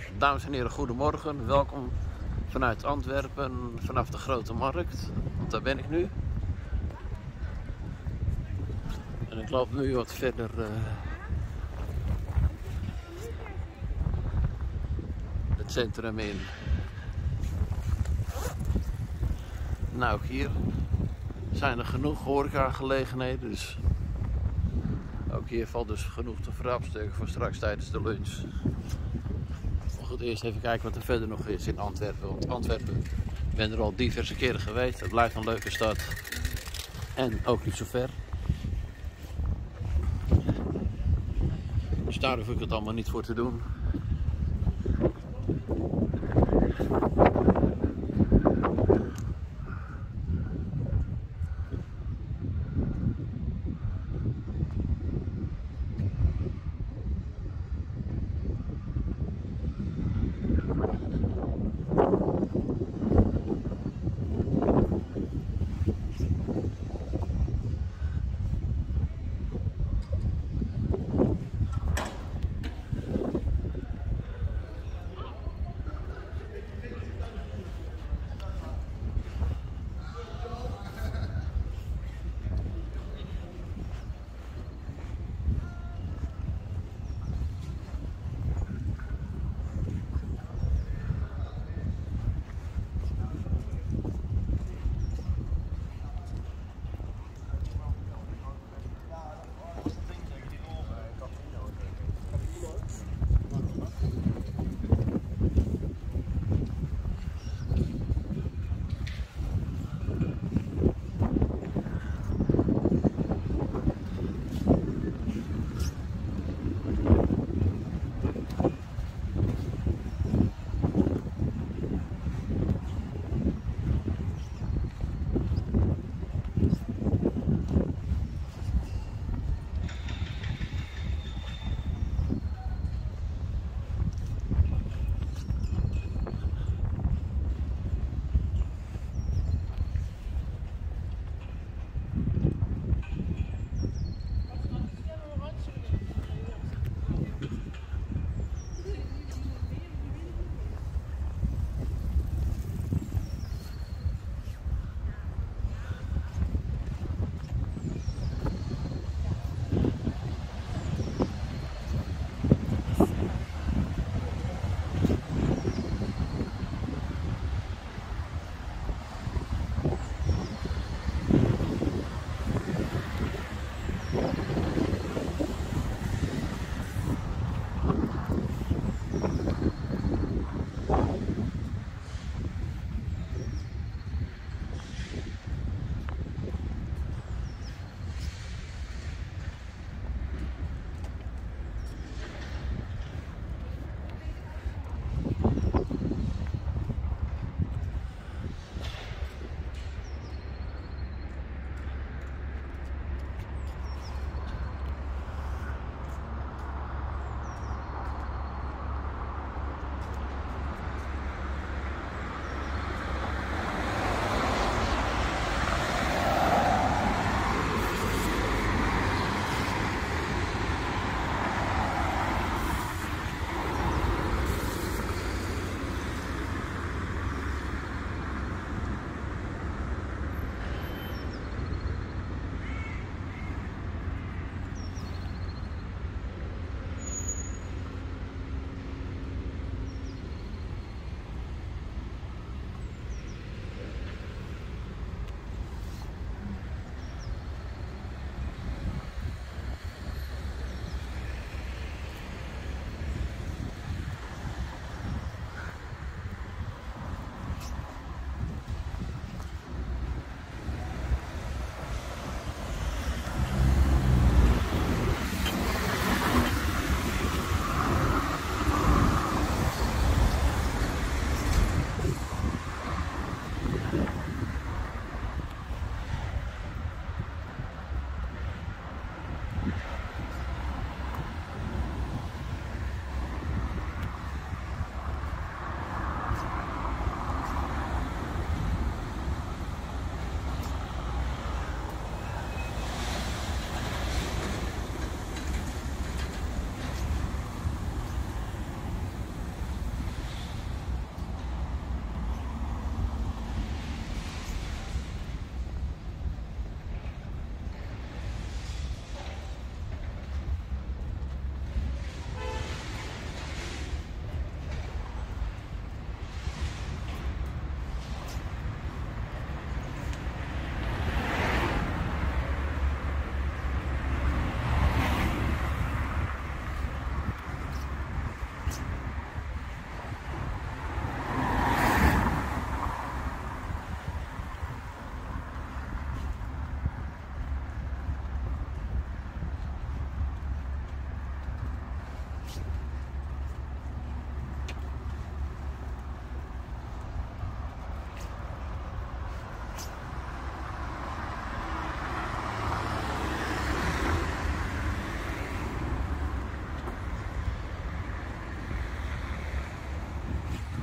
Dames en heren, goedemorgen. Welkom vanuit Antwerpen, vanaf de Grote Markt. Want daar ben ik nu. En ik loop nu wat verder het centrum in. Nou, hier zijn er genoeg horecagelegenheden, dus ook hier valt dus genoeg te verhapstukken voor straks tijdens de lunch. Maar goed, eerst even kijken wat er verder nog is in Antwerpen. Want Antwerpen, ik ben er al diverse keren geweest. Het blijft een leuke stad. En ook niet zo ver. Dus daar hoef ik het allemaal niet voor te doen.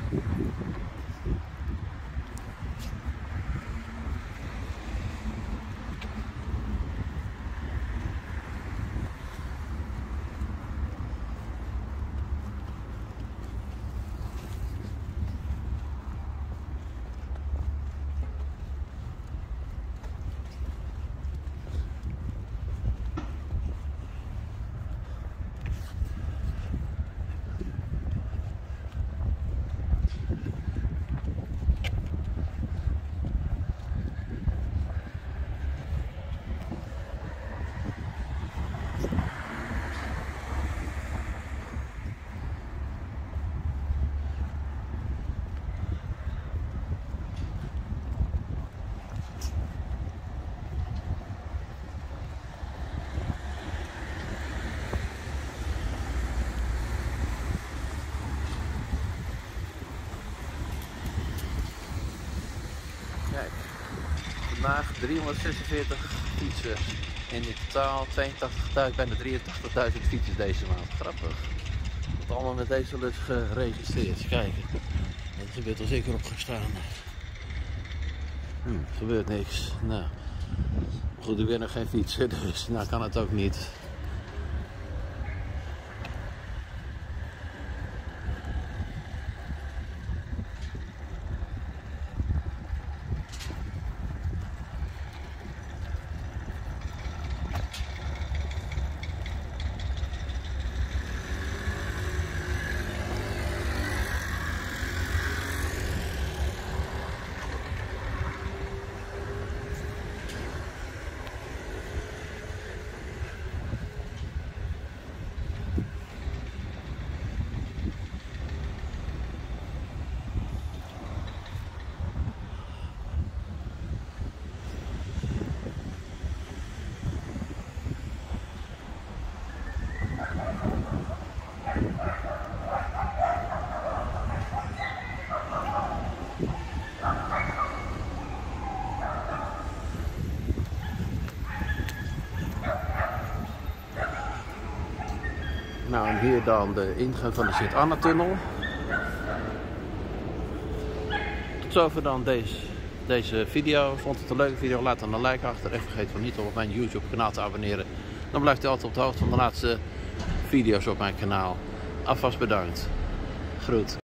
Kijk, vandaag 346 fietsen. En in totaal 82.000, bijna 83.000 fietsers deze maand. Grappig. Dat allemaal met deze lus geregistreerd. Kijk, het gebeurt er zeker op gestaan. Gebeurt niks. Nou, goed, ik ben nog geen fietser, dus nou kan het ook niet. Nou, en hier dan de ingang van de Sint-Anna-tunnel. Tot zover dan deze video. Vond het een leuke video? Laat dan een like achter. En vergeet van niet om op mijn YouTube kanaal te abonneren. Dan blijft u altijd op de hoogte van de laatste video's op mijn kanaal. Alvast bedankt. Groet.